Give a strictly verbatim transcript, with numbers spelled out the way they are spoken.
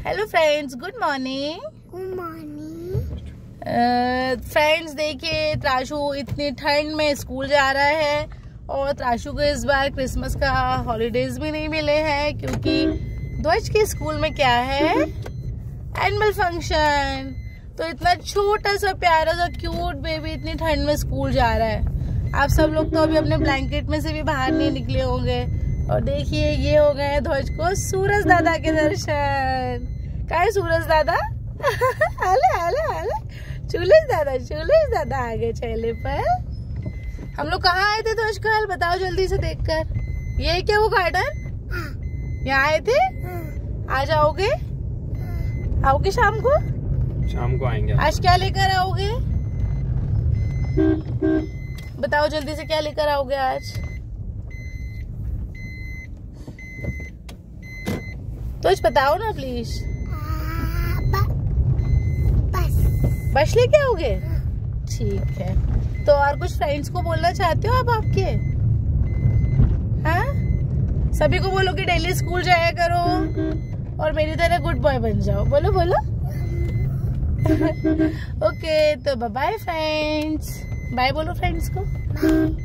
Hello friends, good morning. Good morning friends, देखिए त्राशु इतनी ठंड में स्कूल जा रहा है और त्राशु को इस बार क्रिसमस का हॉलीडेज भी नहीं मिले हैं क्योंकि ध्वज के स्कूल में क्या है, एनुअल फंक्शन। तो इतना छोटा सा प्यारा सा क्यूट बेबी इतनी ठंड में स्कूल जा रहा है। आप सब लोग तो अभी अपने ब्लैंकेट में से भी बाहर नहीं निकले होंगे। और देखिए ये हो गए ध्वज को सूरज दादा के दर्शन। क्या है सूरज दादा? आले आले आले चूलेश दादा चूलेश दादा आगे चेले पर। हम लोग कहाँ आए थे ध्वज कल? बताओ जल्दी से देखकर। ये क्या वो गार्डन? यहाँ आए थे? आ जाओगे? आओगे शाम को? शाम को आएंगे। आज क्या लेकर आओगे? बताओ जल्दी से क्या लेकर आओगे आज? तो बताओ ना प्लीज। बस बस लेके आओगे? ठीक है। तो और कुछ फ्रेंड्स को बोलना चाहते हो आप आपके? हाँ, सभी को बोलो कि डेली स्कूल जाया करो और मेरी तरह गुड बॉय बन जाओ। बोलो बोलो। ओके, तो बाय फ्रेंड्स। बाय बोलो फ्रेंड्स को।